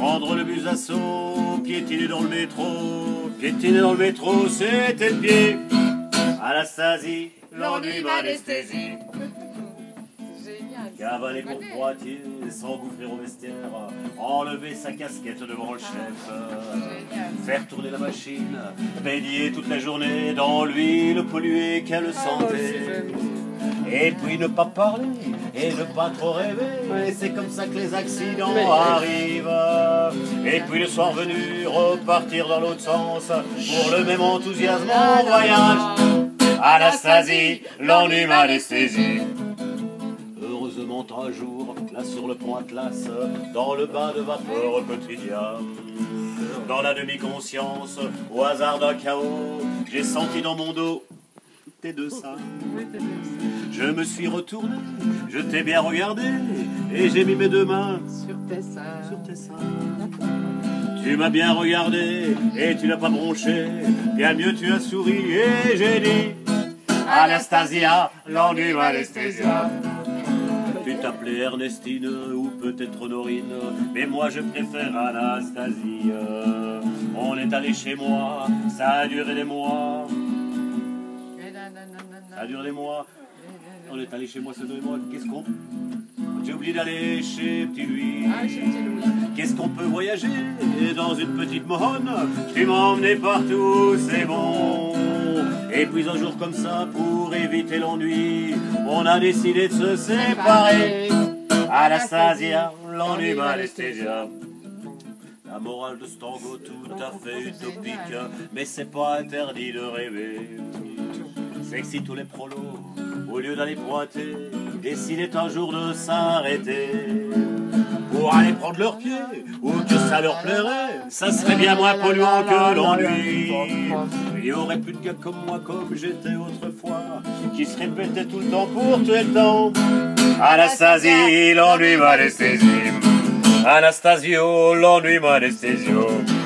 prendre le bus d'assaut, piétiner dans le métro. Piétiner dans le métro, c'était le pied. Anastasie, l'ennui m'anesthésie. Cavaler pour Poitiers, s'engouffrer au vestiaire, enlever sa casquette devant le chef, faire tourner la machine, baigner toute la journée dans l'huile polluée qu'elle sentait. Et puis ne pas parler et ne pas trop rêver, et c'est comme ça que les accidents arrivent. Et puis le soir venu, repartir dans l'autre sens pour le même enthousiasme en voyage. Anastasie, l'ennui m'anesthésie. Heureusement un jour, là sur le pont Atlas, dans le bain de vapeur quotidien, dans la demi-conscience, au hasard d'un chaos, j'ai senti dans mon dos tes deux seins. Je me suis retourné, je t'ai bien regardé, et j'ai mis mes deux mains sur tes seins. Sur tes seins. Tu m'as bien regardé, et tu n'as pas bronché, bien mieux tu as souri, et j'ai dit Anastasia, l'ennui m'anesthésia. Tu t'appelais Ernestine ou peut-être Honorine, mais moi je préfère Anastasie. On est allé chez moi, ça a duré des mois. Ça a duré des mois. On est allé chez moi, ça a duré des mois. Qu'est-ce qu'on... J'ai oublié d'aller chez Petit Louis. Qu'est-ce qu'on peut voyager dans une petite mohonne? Tu m'as emmené partout, c'est bon. Et puis un jour comme ça, pour éviter l'ennui, on a décidé de se séparer. Anastasia, l'ennui m'anesthésia. La morale de ce tango tout à fait utopique, mais c'est pas interdit de rêver. C'est que si tous les prolos, au lieu d'aller pointer, décidaient un jour de s'arrêter pour aller prendre leurs pieds, ou que ça leur plairait, ça serait bien moins polluant que l'ennui. Il y aurait plus de gars comme moi, comme j'étais autrefois, qui se répétaient tout le temps pour tuer le temps. Anastasie, l'ennui m'anesthésie. Anastasio, l'ennui m'anesthésie.